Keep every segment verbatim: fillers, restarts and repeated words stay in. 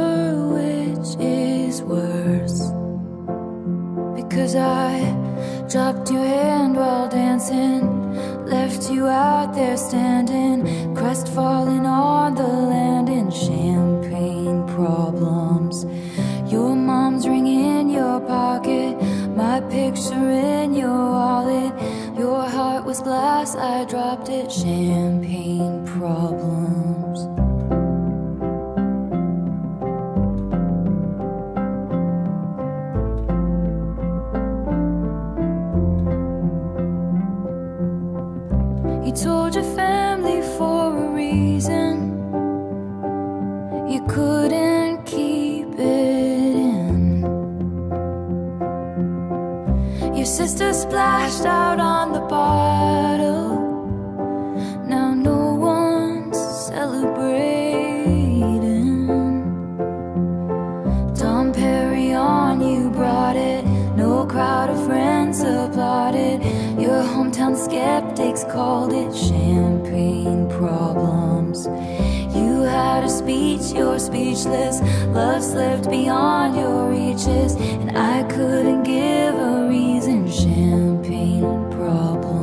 sure which is worse, because I dropped your hand while dancing, left you out there standing, crestfallen on the landing. Champagne problems, your mom's ring in your pocket, my picture in your wallet. Your heart was glass, I dropped it. Champagne problems. You told your family for a reason you couldn't keep it in. Your sister splashed out on the bottle, now no one's celebrating. Dom Perignon, you brought it, no crowd of friends applauded. Your hometown skeptics called it champagne problems. You had a speech, you're speechless. Love slipped beyond your reaches, and I couldn't give a reason. Champagne problems.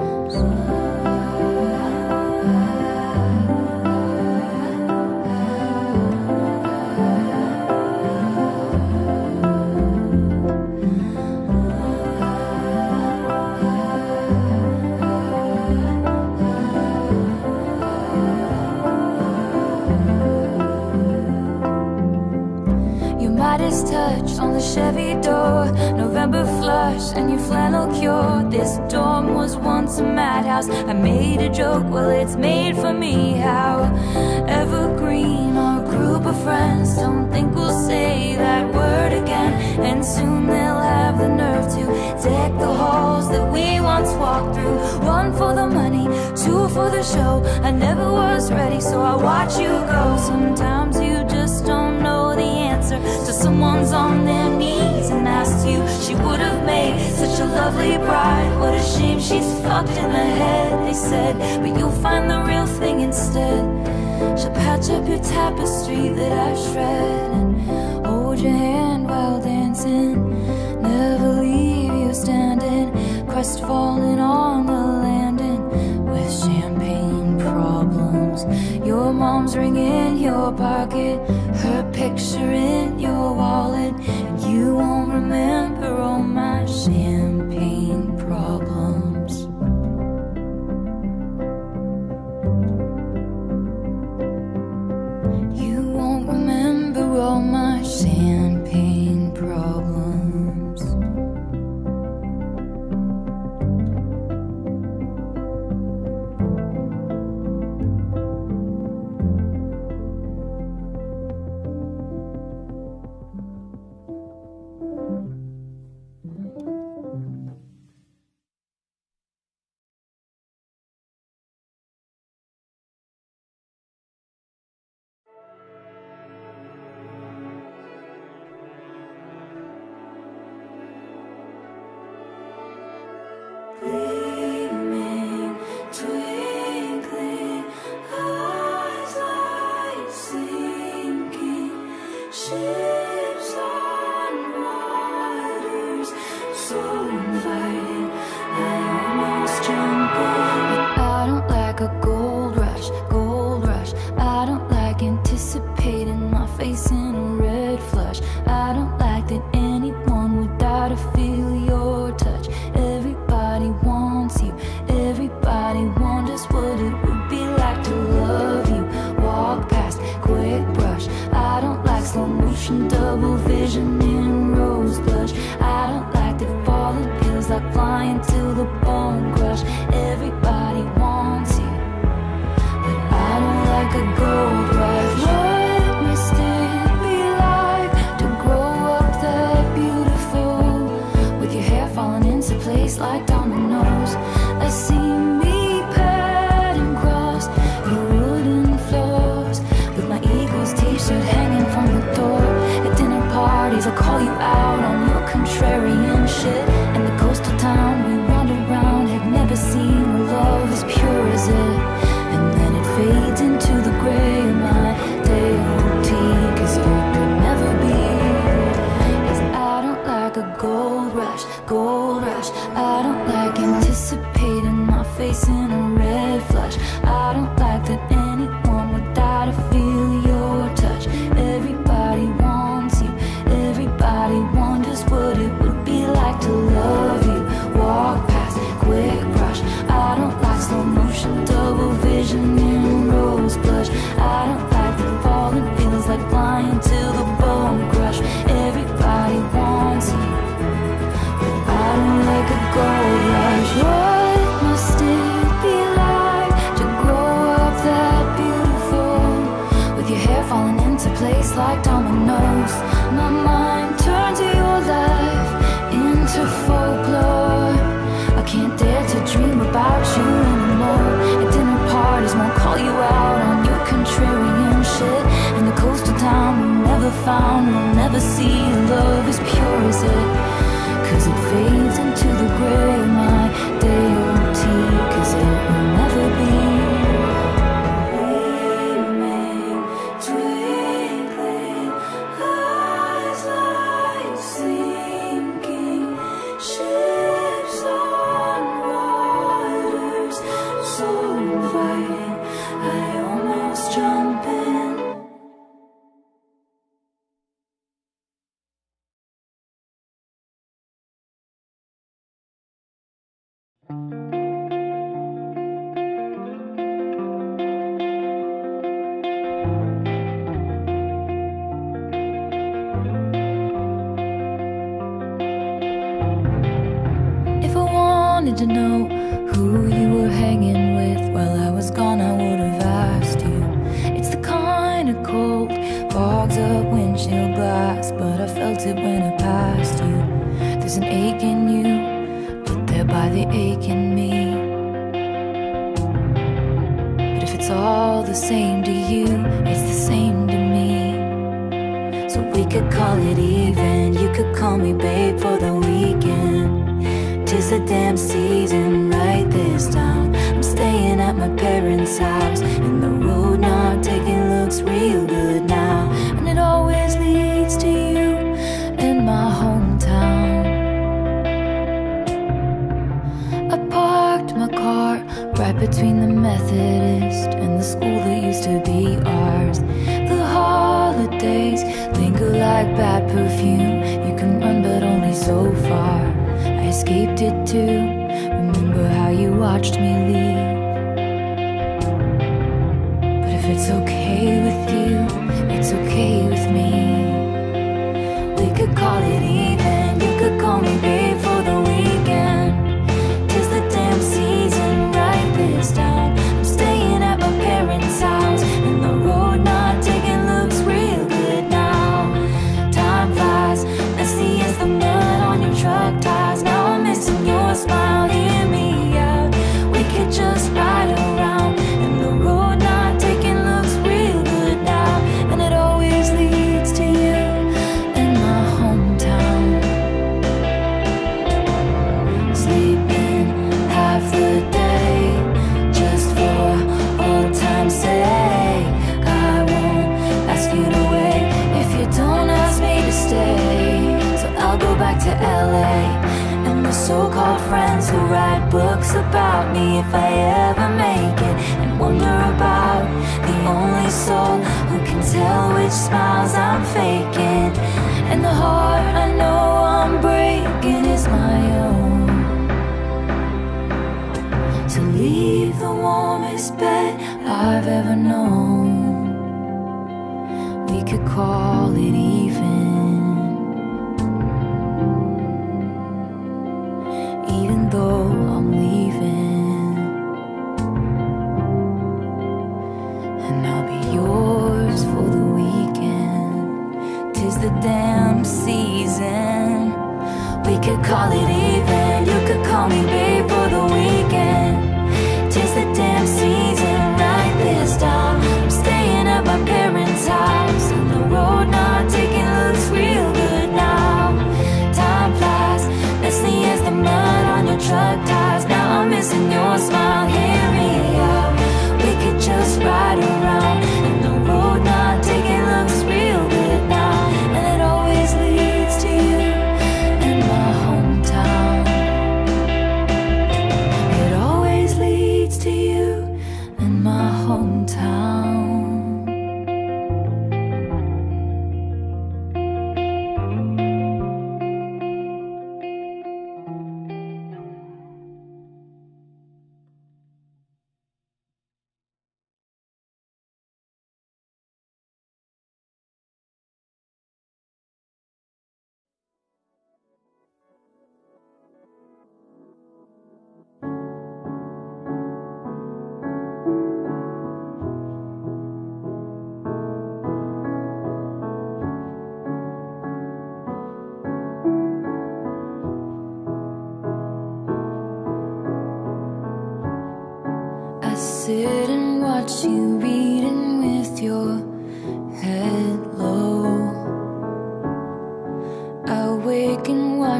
Midas touch on the Chevy door, November flush and your flannel cure. This dorm was once a madhouse. I made a joke, well it's made for me. How evergreen our group of friends, don't think we'll say that word again. And soon they'll have the nerve to deck the halls that we once walked through. One for the money, two for the show. I never was ready, so I watch you go. Sometimes you just don't know the answer to someone's on their knees and asked you. She would have made such a lovely bride. What a shame she's fucked in the head, they said, but you'll find the real thing instead. She'll patch up your tapestry that I shred and hold your hand while dancing, never leave you standing, crestfallen on the landing with champagne problems. Your mom's ring in your pocket, her picture in your wallet. You won't remember all my champagne problems. You won't remember all my champagne problems. Gleaming, twinkling, eyes like sinking ships on waters, so inviting. I almost jump in. I don't like a gold rush, gold rush. I don't like anticipating my face in a red flush. I don't like that anyone would die to feel your touch. Everybody wants you, everybody wonders what it would be like to love you. Walk past, quick brush. I don't like slow motion, double vision in rose blush. I don't like that falling pills like flying till the bone crush. Everybody wants you, but I don't like a gold rush. What must it be like to grow up that beautiful, with your hair falling into place like dominoes? I see me padding across your wooden floors, with my Eagles t-shirt hanging from the door. At dinner parties I'll call you out on your contrarian shit, and the coastal town we wandered around had never seen a love as pure as it. And then it fades into the gray of my day-old tea, 'cause you're flying till the bone crush. Everybody wants you, but I don't like a gold rush. What must it be like to grow up that beautiful, with your hair falling into place like dominoes? My mind turns to your life into folklore. I can't dare to dream about you anymore. At dinner parties won't call you out on your contrarian shit. And the coastal town we'll never found, we'll never see. Love as pure as it, cause it fades into the gray. My day O T, cause it will never be. Gleaming, twinkling, eyes like sinking ships on waters so inviting, I almost jump in. If I wanted to know who you were hanging with while I was gone, I would have asked you. It's the kind of cold fogs up windshield glass, but I felt it when I passed you. There's an ache in you, but there by the ache in me. But if it's all the same to you, it's the same to me. So we could call it even. You could call me babe for the weekend. 'Tis the damn season right this time. I'm staying at my parents' house, and the road not taking looks real good now. And it always leads to you in my hometown. I parked my car right between the Methodist and the school that used to be ours. The holidays linger like bad perfume. You can run but only so far. I escaped it too. Remember how you watched me leave. But if it's okay with you, it's okay with me. We could call it even. You could call me babe for the weekend. 'Tis the damn season right this time. I'm staying at my parents' house, and the road not taking looks real good now. Time flies, messy as the mud on your truck tires. Now I'm missing your smile, hear me out. We could just ride around, and the road not taking looks real good now. And it always leads to you in my hometown. Sleeping half the day just for old time's sake. I won't ask you to wait if you don't ask me to stay. So I'll go back to L A and the so-called friends who write books about me if I ever make it, and wonder about the only soul who can tell which smiles I'm faking. And the heart I know I'm breaking is my own. So leave the warmest bed I've ever known. We could call it even. Even though I'm leaving, and I'll be yours for the weekend. 'Tis the damn season. We could call it even. You could call me babe for the weekend. 'Tis the damn season right this time. I'm staying at my parents' house, and the road not taking looks real good now. Time flies, messy as the mud on your truck tires. Now I'm missing your smile, hear me out. We could just ride around, and the road not taking looks real good now. And it always leads to you in my hometown.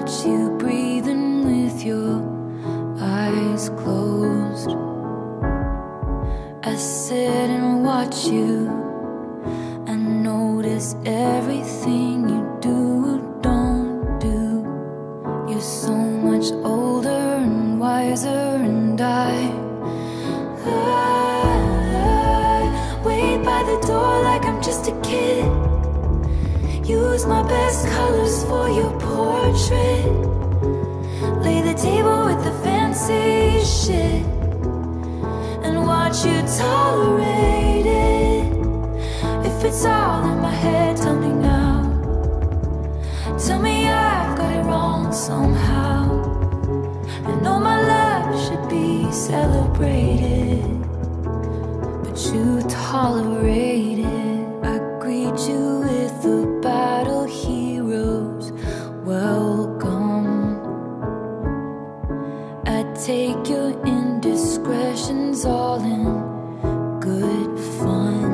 watch you breathing with your eyes closed. I sit and watch you and notice everything you do or don't do. You're so much older and wiser, and I, I wait by the door like I'm just a kid. Use my best colors for your portrait. Lay the table with the fancy shit and watch you tolerate it. If it's all in my head, tell me now. Tell me I've got it wrong somehow. I know my love should be celebrated, but you tolerate it. I greet you with a battle heroes welcome. I take your indiscretions all in good fun.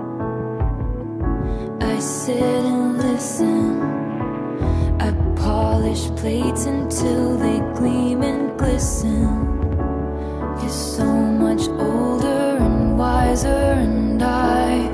I sit and listen. I polish plates until they gleam and glisten. You're so much older and wiser, and I,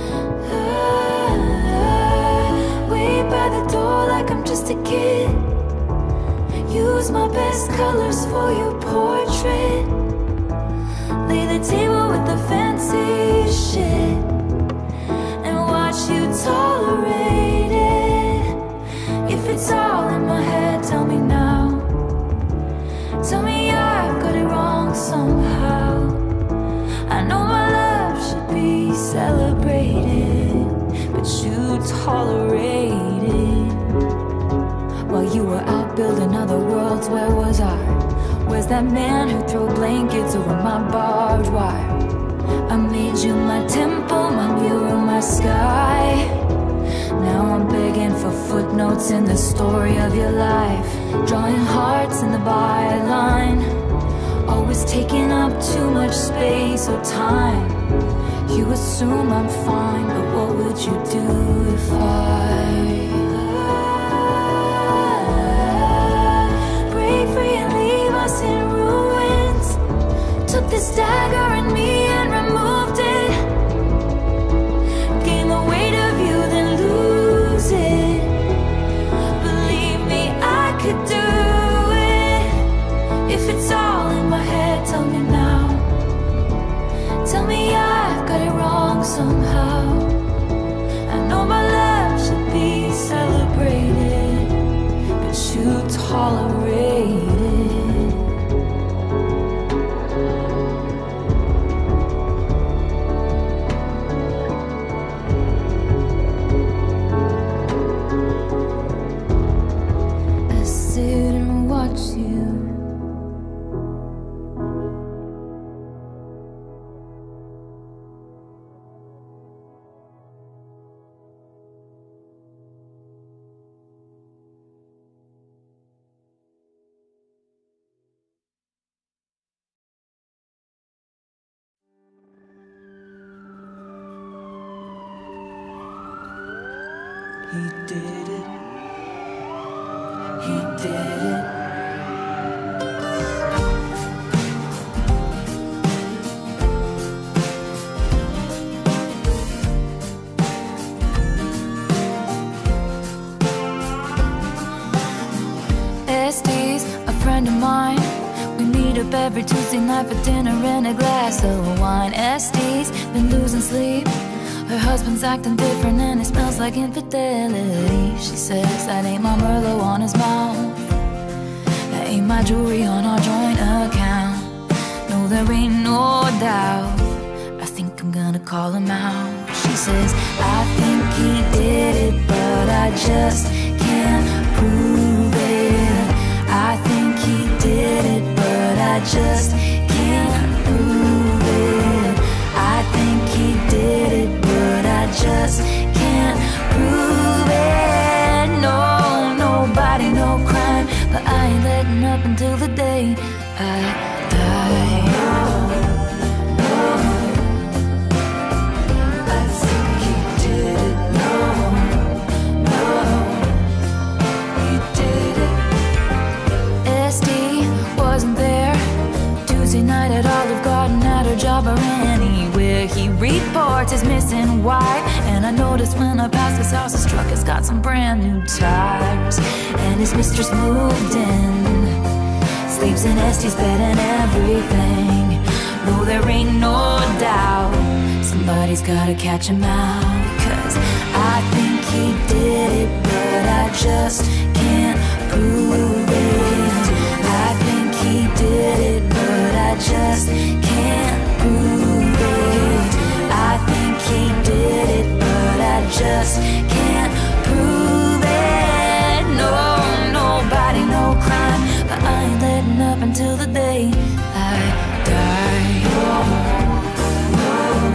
I wait by the door like I'm just a kid. Use my best colors for your portrait. Lay the table with the fancy shit and watch you tolerate it. If it's all in my head, tell me now. Tell me I've got it wrong somehow. I know my love should be celebrated, but you tolerate it. While you were out building other worlds, where was I? Where's that man who threw blankets over my barbed wire? I made you my temple, my mirror, my sky. Now I'm begging for footnotes in the story of your life, drawing hearts in the byline. Always taking up too much space or time. You assume I'm fine, but what would you do if I break free and leave us in ruins? Took this dagger in me and removed it. Gain the weight of you, then lose it. Believe me, I could do it. If it's all in my head, tell me now. Tell me I've got it wrong somehow. I know my love should be celebrated, but you tolerate it. I sit and watch you. He did it. He did it. Estes, a friend of mine. We meet up every Tuesday night for dinner and a glass of wine. Estes been losing sleep. Her husband's acting different and it smells like infidelity. She says that ain't my Merlot on his mouth. That ain't my jewelry on our joint account. No, there ain't no doubt. I think I'm gonna call him out. She says, I think he did it, but I just can't prove it. I think he did it, but I just can't prove it. I think he did it, but I just can't prove it. No, nobody, no crime, but I ain't letting up until the day I die. He did it. anywhere. He reports his missing wife, and I noticed when I passed his house, his truck has got some brand new tires. And his mistress moved in, sleeps in Este's bed and everything. No, there ain't no doubt somebody's gotta catch him out. Cause I think he did it, but I just can't prove it. I think he did it, but I just can't prove it. I think he did it, but I just can't prove it. No, nobody, no crime, but I ain't letting up until the day I die. Oh, oh.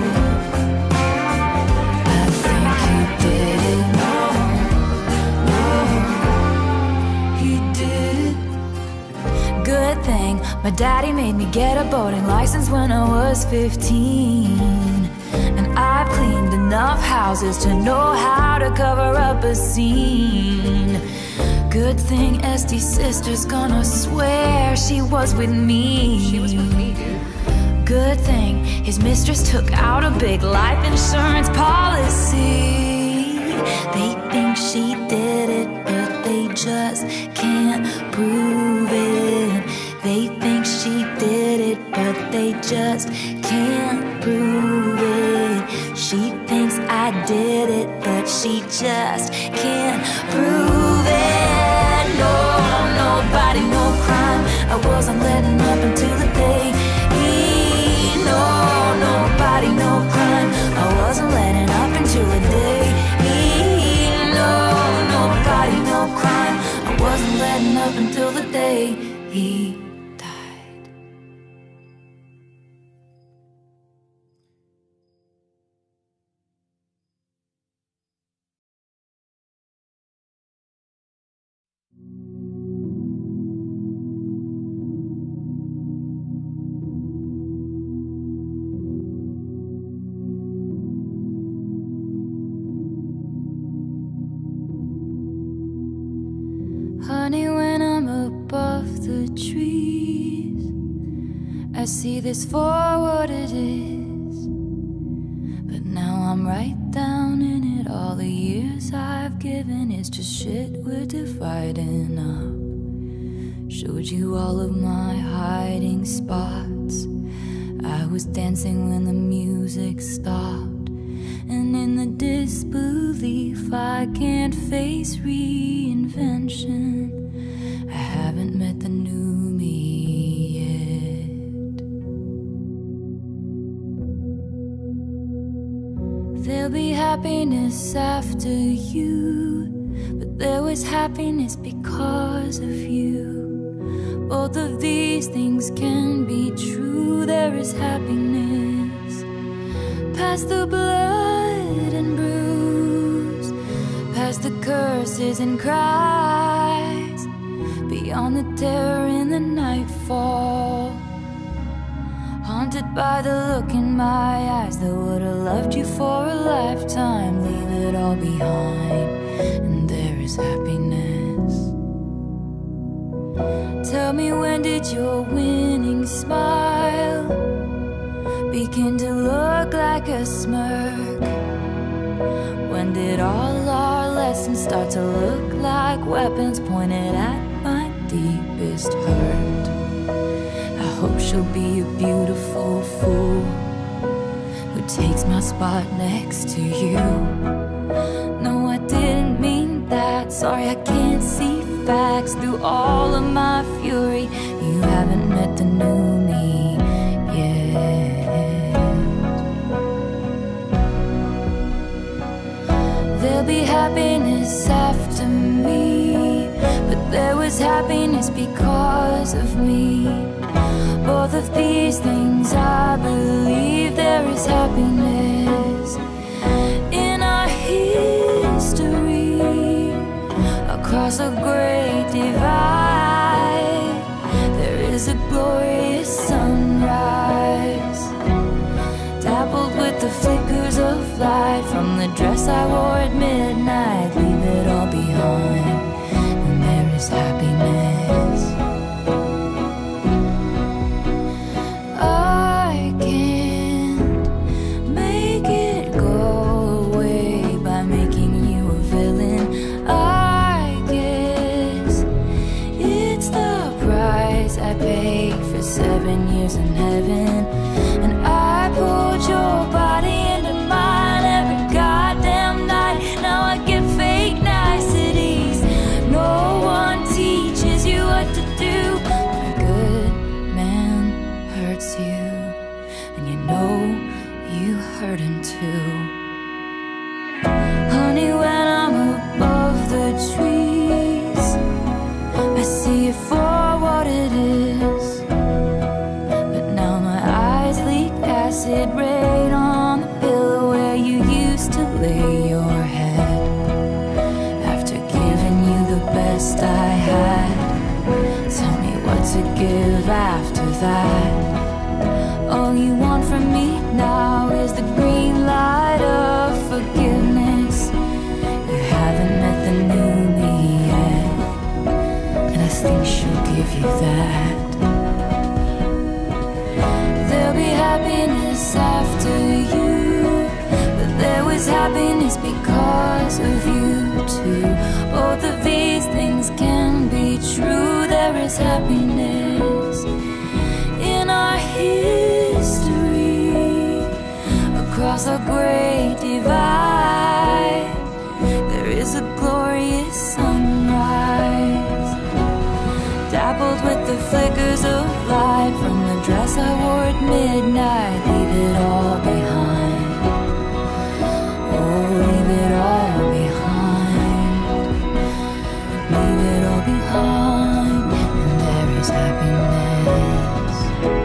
I think he did it. No, no, he did it. Good thing my daddy made me get a boating license when I was fifteen. And I've cleaned enough houses to know how to cover up a scene. Good thing Este's sister's gonna swear she was with me. She was with me, dude. Good thing his mistress took out a big life insurance policy. They think she did it, but they just can't prove it. They think she did it, but they just can't prove it. She thinks I did it, but she just can't prove it. No, nobody, no crime, I wasn't letting up until the day. No, nobody, no crime, I wasn't letting up until the day. No, nobody, no crime, I wasn't letting up until the day he died. Honey, when I'm above the trees, I see this for what it is. But now I'm right down in it. All the years I've given is just shit we're dividing up. Showed you all of my hiding spots. I was dancing when the music stopped, and in the disbelief I can't face reinvention. I haven't met the new me yet. There'll be happiness after you, but there was happiness because of you. Both of these things can be true. There is happiness past the blood and bruise, past the curses and cries, beyond the terror in the nightfall. Haunted by the look in my eyes that would've loved you for a lifetime. Leave it all behind, and there is happiness. Tell me, when did your winning smile begin to look like a smirk? When did all our lessons start to look like weapons pointed at my deepest hurt? I hope she'll be a beautiful fool who takes my spot next to you. No, I didn't mean that. Sorry, I can't see facts through all of my fury. You haven't met the new me yet. There'll be happiness after me, but there was happiness because of me. Both of these things I believe. There is happiness in our history. Across a great divide, there is a glorious sunrise, dappled with the flickers of light from the dress I wore at midnight. Leave it all behind, and there is happiness. I can't seven years in heaven, and I pulled your body into mine every goddamn night. Now I get fake niceties. No one teaches you what to do. When a good man hurts you, and you know you hurt him too. Honey, when I'm above the trees, I see it for what it is. But now my eyes leak acid rain on the pillow where you used to lay your head. After giving you the best I had, tell me what to give after that. All you want from me now is the green light of forgiveness. You haven't met the new me yet, and I think she'll give you that. There'll be happiness after you, but there was happiness because of you too. Both of these things can be true. There is happiness in our history, across our great divide. There is a glorious sunrise, dappled with the flickers of light from the dress I wore at midnight. Leave it all behind. Oh, leave it all behind. Leave it all behind, and there is happiness.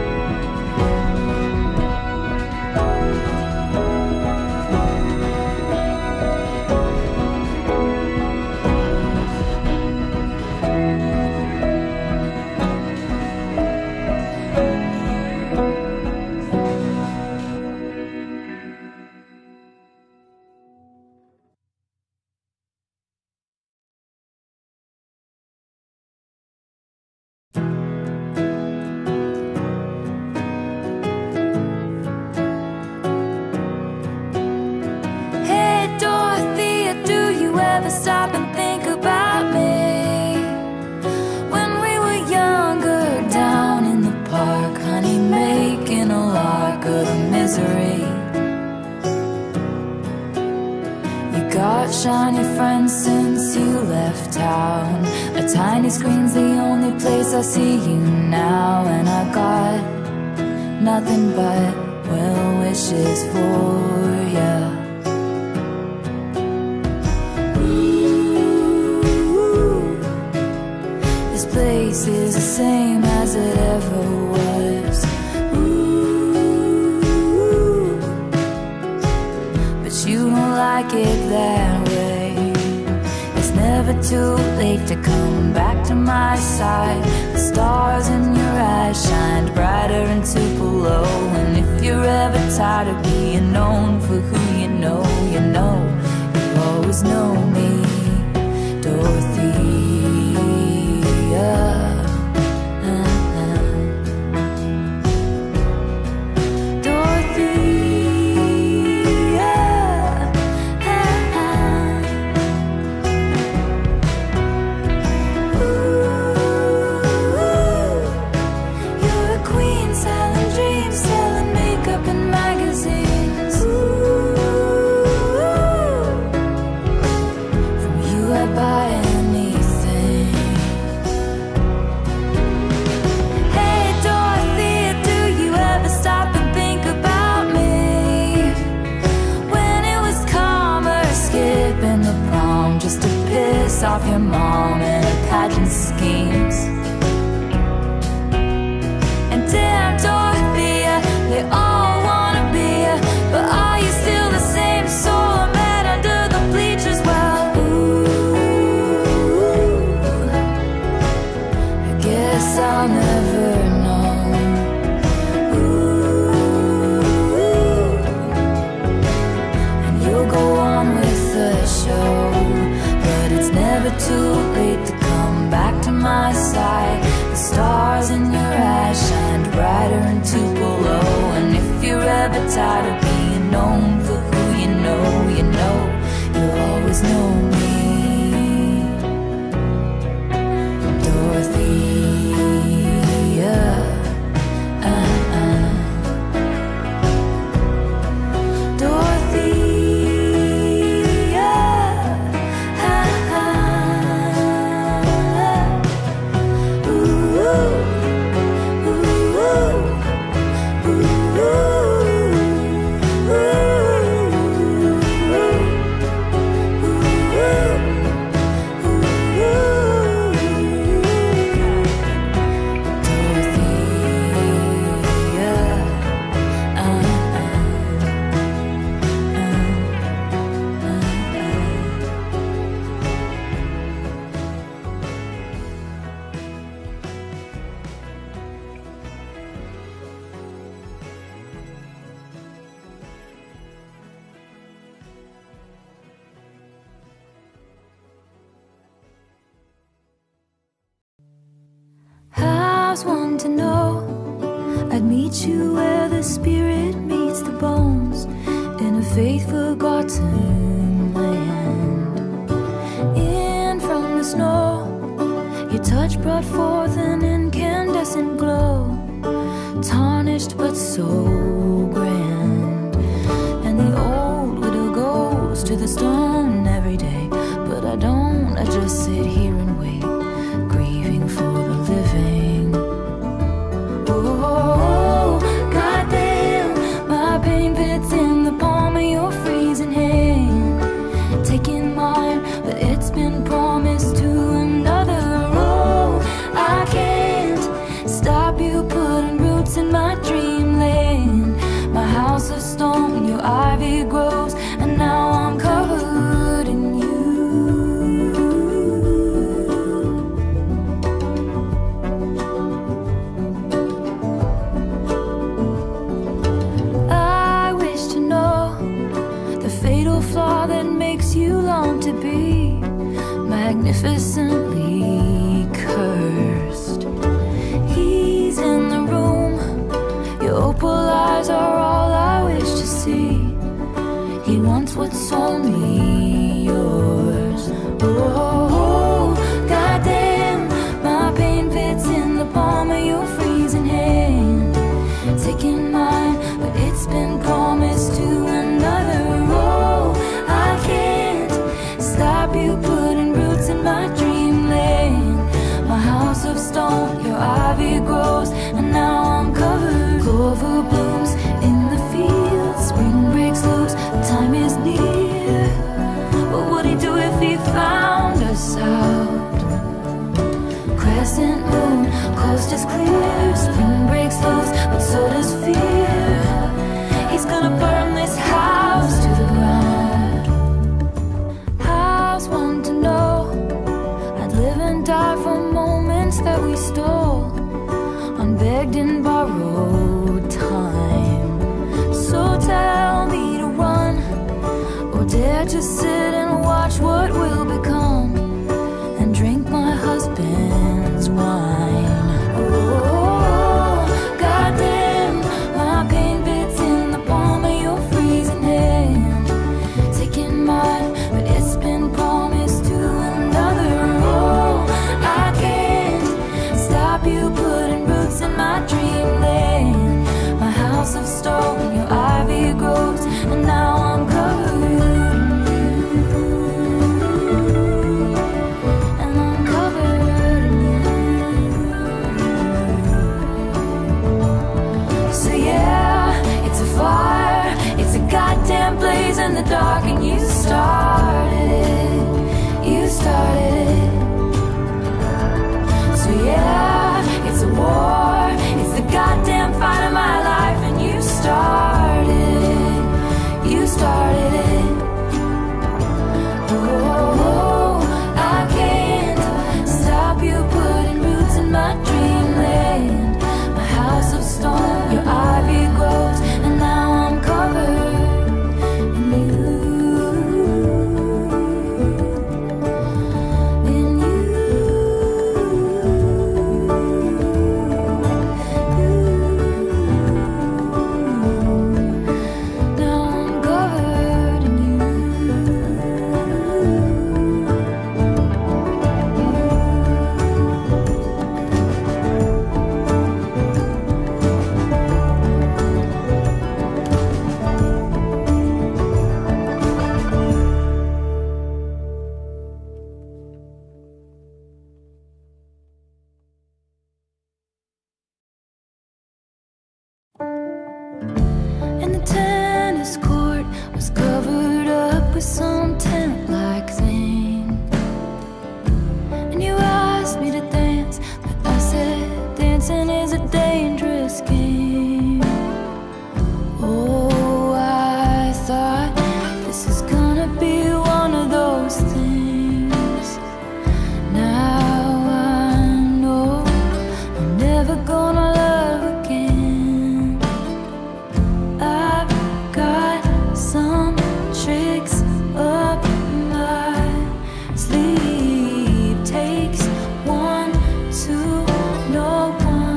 Stop and think about me when we were younger, down in the park, honey, making a lark of the misery. You got shiny friends since you left town. A tiny screen's the only place I see you now, and I got nothing but well wishes for ya. Place is the same as it ever was. Ooh, but you don't like it that way. It's never too late to come back to my side. The stars in your eyes shined brighter in Tupelo. And if you're ever tired of being known for who you know, you know, you always know me, Dorothy. Off your mom and her pageant schemes. And damn, Dorothea, they all wanna be ya, but are you still the same soul I met under the bleachers? Well, ooh, I guess I'll never know. Ooh, and you'll go on with the show. It's never too late to come back to my side. The stars in your eyes shined brighter in Tupelo. And if you're ever tired of being known for who you know, you know, you'll always know me, Dorothy. was one to know I'd meet you where the spirit meets the bones, in a faith-forgotten land. In from the snow, your touch brought forth an incandescent glow, tarnished but so grand. And the old widow goes to the stone every day, but I don't, I just sit here and wait, grieving for the living. Oh, goddamn, my pain fits in the palm of your freezing hand, taking mine, but it's been promised to another. Oh, I can't stop you putting roots in my dreamland. My house of stone, your ivy grows, and now I'm covered in you. I wish to know the fatal flaw that makes you long to be magnificently cursed. He's in the room, your opal eyes are all I wish to see. He wants what's only yours. Oh, goddamn, my pain fits in the palm of your freezing hand, taking mine, but it's been promised to another. Oh, I can't stop you putting roots in my dreamland. My house of stone, your ivy grows, and now I'm covered. Clover blooms in the fields, spring breaks loose, the time is near. What would he do if he found us out? Crescent moon, coast is clear, spring breaks loose, but so does fear. He's gonna burn this house to the ground. I was one to know I'd live and die for moments that we stole, unbegged and borrowed time. So tell me to run, or dare to sit and watch what will become, and drink my husband's wine. Oh, goddamn, my pain fits in the palm of your freezing hand, taking mine, but it's been promised to another. Oh, I can't stop you putting roots in my dreamland. My house of stone, your ivy grows, and now I'm covered in you. And I'm covered in you. So yeah, it's a fire, it's a goddamn blaze in the dark, and you started it, you started it. So yeah, it's a war, it's the goddamn fight of my life, and you started it, you started it. Oh, I can't stop you putting roots in my dreamland. My house of stone, your ivy grows, and now I'm covered in you. In you. Now I'm covered in you. And the tennis court was covered up with some tent-like thing, and you asked me to dance, but I said dancing is a dangerous game. Oh, I thought this is gonna be one of those things. Now I know I'm never gonna love again. I've got some tricks up my sleeve. Takes one to know one.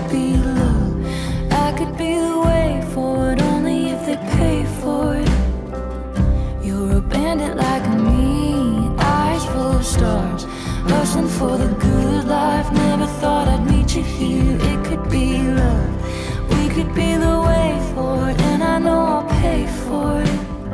be love. I could be the way forward only if they pay for it. You're a bandit like me, eyes full of stars, hustling for the good life. Never thought I'd meet you here. It could be love. We could be the way forward, and I know I'll pay for it.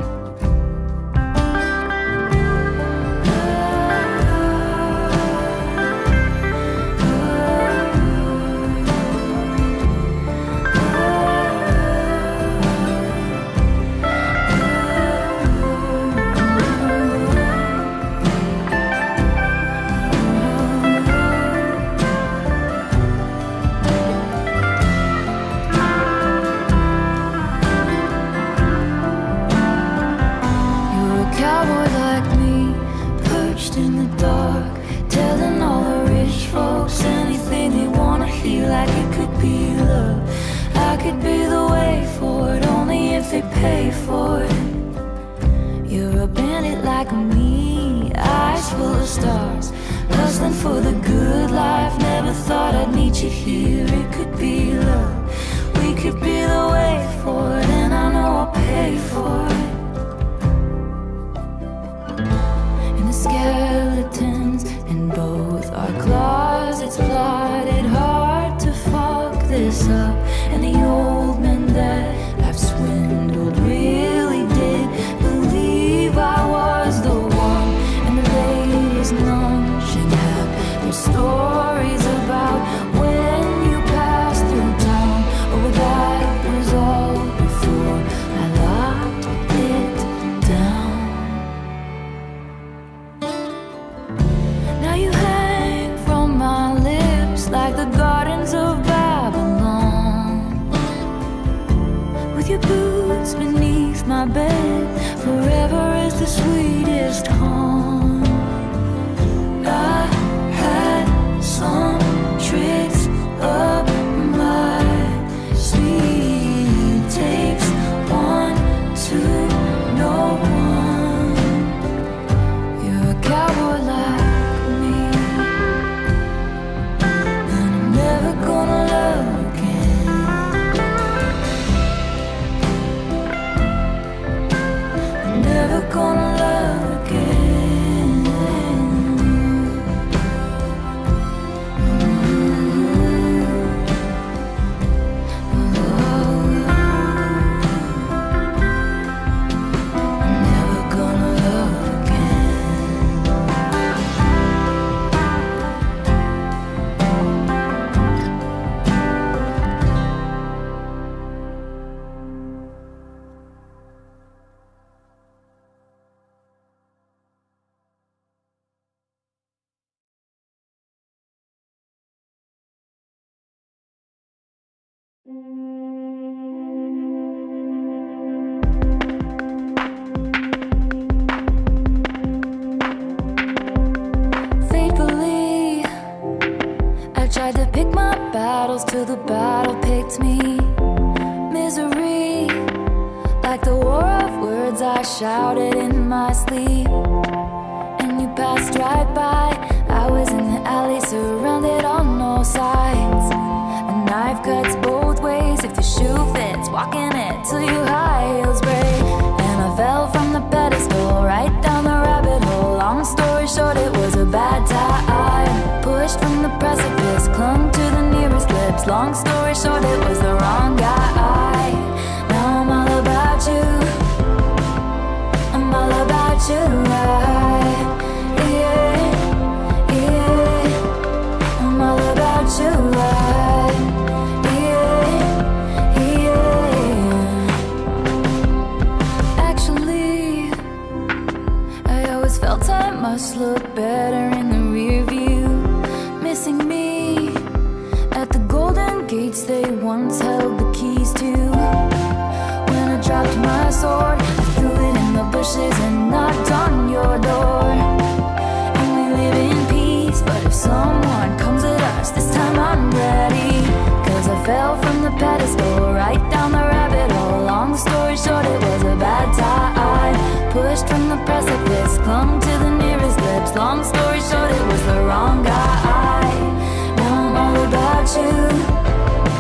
Pay for it. You're a bandit like me, eyes full of stars, hustling for the good life. Never thought I'd meet you here. It could be love. We could be the way forward, and I know I'll pay for it. And the skeletons in both our closets plotted hard to fuck this up, and the old men that I've swindled really did believe I was the one. And the ladies lunching have their stories about when you passed through town. Oh, that was all before I locked it down. Now you hang from my lips like the gardens of Babylon, with your boots beneath my bed. Forever is the sweetest haunt. I had some tricks up my sleeve. Takes one to know one. You're a cowboy like me, and I'm never gonna love again. Never gonna love again. Oh, I'm never gonna love faithfully, I tried to pick my battles till the battle picked me. Misery, like the war of words I shouted in my sleep. And you passed right by. I was in the alley, surrounded on all sides. A knife cuts both ways if the shoe fits, walking it till your high heels break. And I fell from the pedestal, right down the rabbit hole. Long story short, it was a bad time. Pushed from the precipice, clung to the nearest lips. Long story short, it was the wrong guy. Now I'm all about you, I'm all about you. I, yeah, yeah, I'm all about you. I, yeah, yeah. Actually, I always felt I must look better in the rear view. Missing me at the golden gates they once held the keys to. When I dropped my sword, I threw it in the bushes and knocked on your door. And we live in peace, but if someone comes at us, this time I'm ready. Cause I fell from the pedestal, right down the rabbit hole. Long story short, it was a bad time. Pushed from the precipice, clung to the nearest lips. Long story short, it was the wrong guy. Now I'm all about you,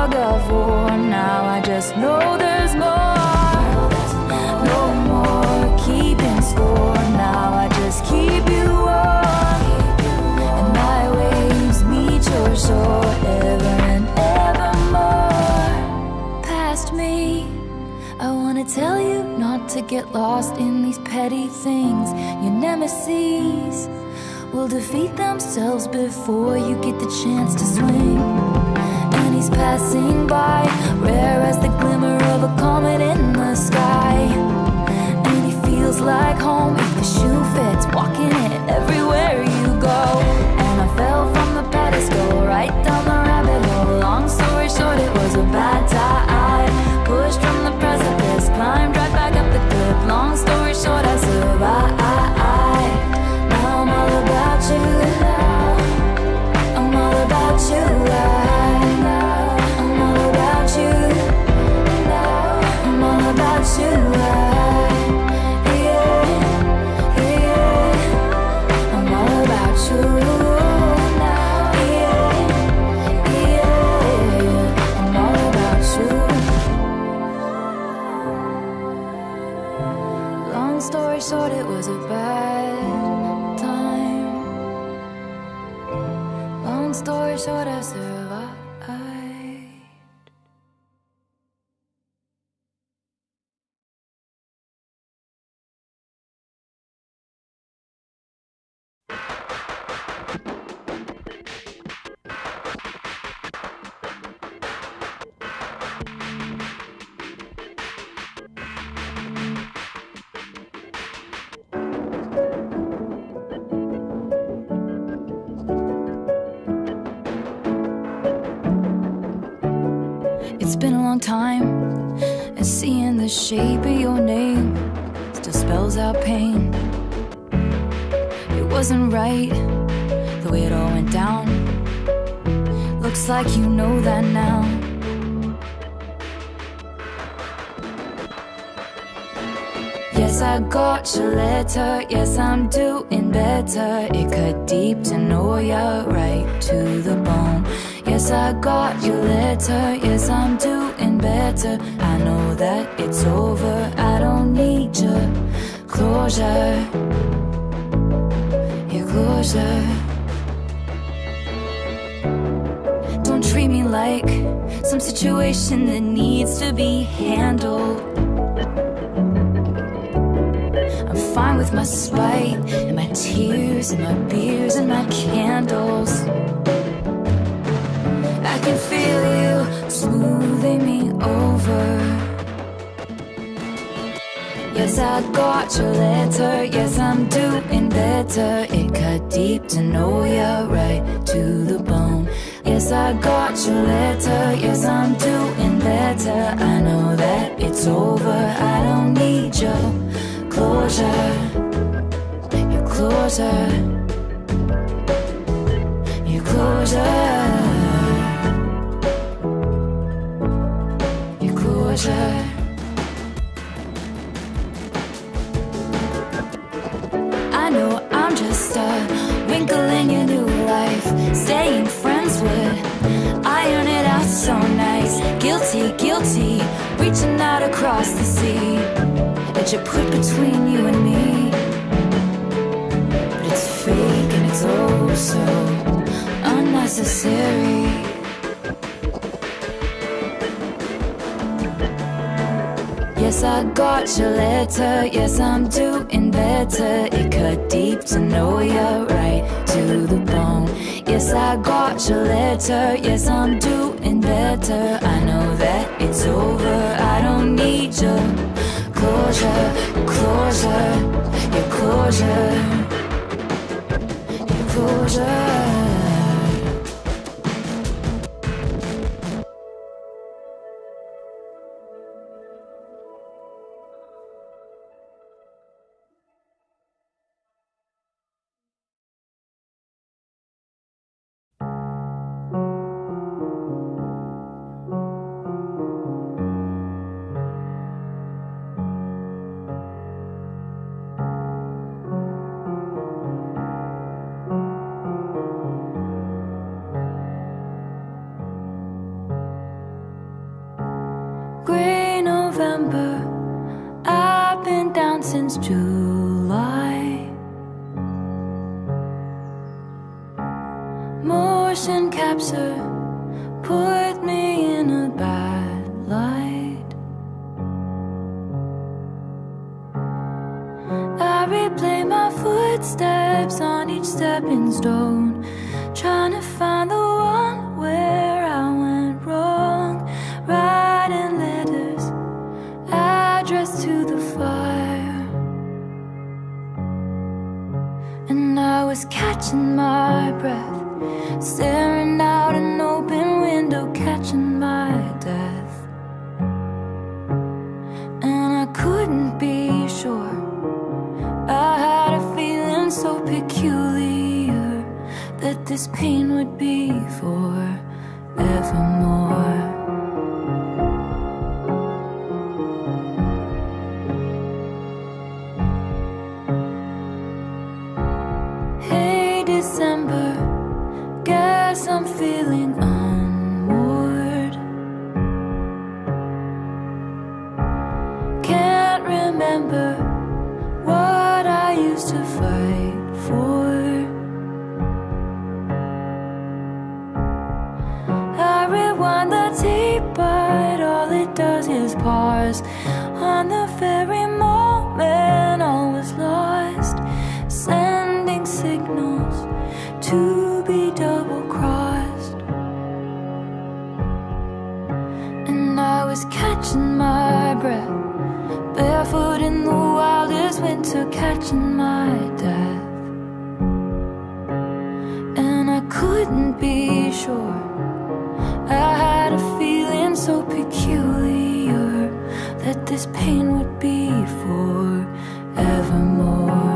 fog of war. Now I just know there's more. No more keeping score. Now I just keep you warm, and my waves meet your shore, ever and evermore. Past me, I wanna tell you not to get lost in these petty things. Your nemesis will defeat themselves before you get the chance to swing. And he's passing by, rare as the glimmer of a comet in the sky. And he feels like home if the shoe fits, walking it everywhere you go. And I fell from the pedestal, right down the rabbit hole. Long story short, it was a bad time. Pushed from the precipice, climbed right back up the cliff. Long story short, I survived. Now I'm all about you. I'm all about you. I'm all about you. I'm all about you. Yeah, yeah. I'm all about you. Yeah, yeah. I'm all about you. Long story short, it was a bad time. Long story short, I survived. It's been a long time, and seeing the shape of your name still spells out pain. It wasn't right, the way it all went down. Looks like you know that now. Yes, I got your letter, yes, I'm doing better. It cut deep to know you're right to the bone. Yes, I got your letter, yes, I'm doing better. I know that it's over, I don't need your closure. Your closure. Don't treat me like some situation that needs to be handled. I'm fine with my spite and my tears and my beers and my candles. I can feel you smoothing me over. Yes, I got your letter, yes, I'm doing better. It cut deep to know you're right to the bone. Yes, I got your letter, yes, I'm doing better. I know that it's over, I don't need your closure. Your closure. Your closure. I know I'm just a wrinkle in your new life. Staying friends would iron it out so nice. Guilty, guilty, reaching out across the sea that you put between you and me. But it's fake and it's oh so unnecessary. Yes, I got your letter, yes, I'm doing better. It cut deep to know you're right to the bone. Yes, I got your letter, yes, I'm doing better. I know that it's over, I don't need your closure. Closure, your closure. Your closure. December, I've been down since July. Motion capture put me in a bad light. I replay my footsteps on each stepping stone, trying to find the one where I went wrong. Writing letters addressed to the fire, and I was catching my breath, staring out an open window, catching my death. And I couldn't be sure, I had a feeling so peculiar that this pain would be for evermore. Hey December, guess I'm feeling unmoored. Can't remember what I used to fight for. I rewind the tape, but all it does is pause on the very moment all was lost, sending signals to be double-crossed. And I was catching my breath, barefoot in the wildest winter, catching my death. And I couldn't be sure, I had a feeling so peculiar that this pain would be for evermore.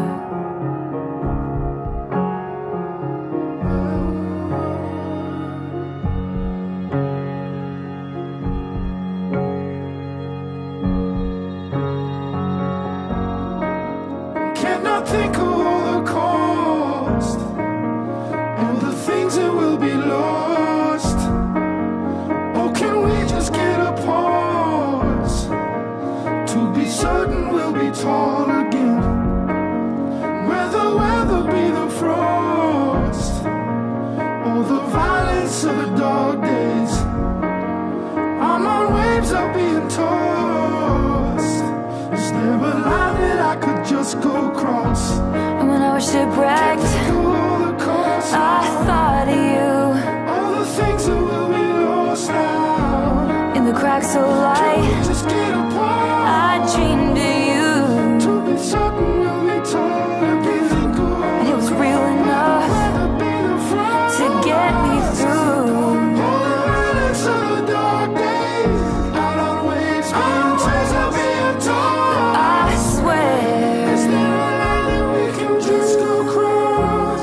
Cannot think of all the cost, all the things that will be lost. Or can we just get a pause, to be certain we'll be tall again? Where the weather be the frost, or the violence of the dark days. I'm on waves, I'm being tossed. Is there a line that I could just go across? And when I was shipwrecked, I thought of you, all the things that will be lost now. in the cracks so light, Just get apart, I dreamed of you, to be certain we'll be told. and it was real enough to get me through. All the relics of the dark days, out on waves, being tossed, being torn. I swear, Is there a line that we can just go across?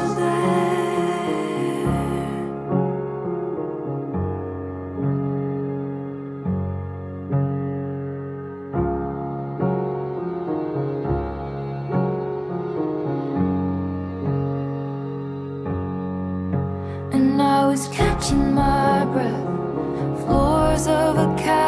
and I was catching my breath, floors of a cabin